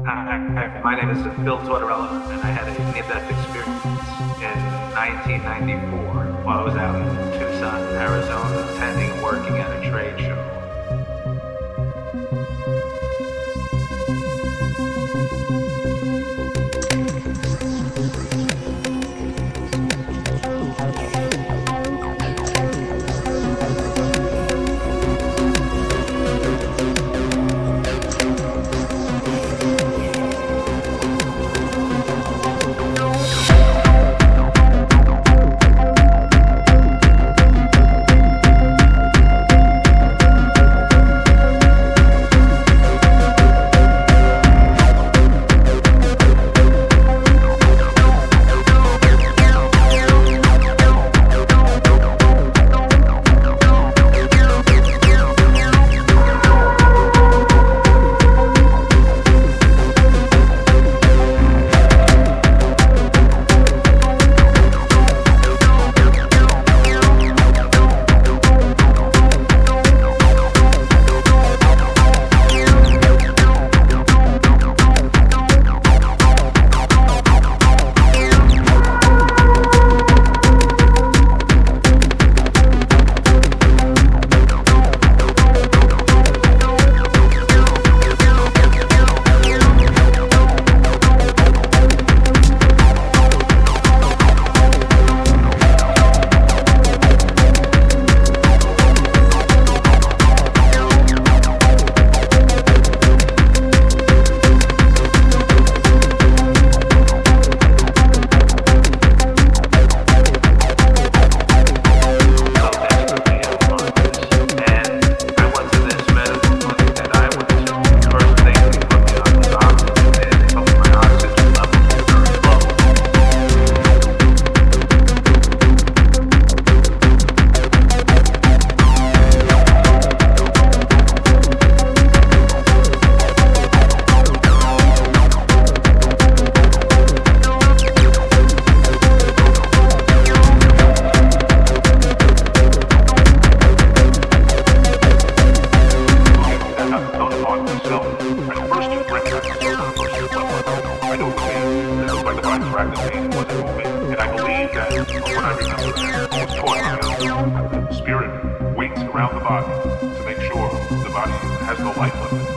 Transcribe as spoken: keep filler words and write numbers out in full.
Hi, hi, my name is Phil Tortorella, and I had a near-death experience in nineteen ninety-four while I was out in Tucson, Arizona, attending and working at a trade show. And I believe that, from what I remember, I was taught that the spirit waits around the body to make sure the body has no life left in it.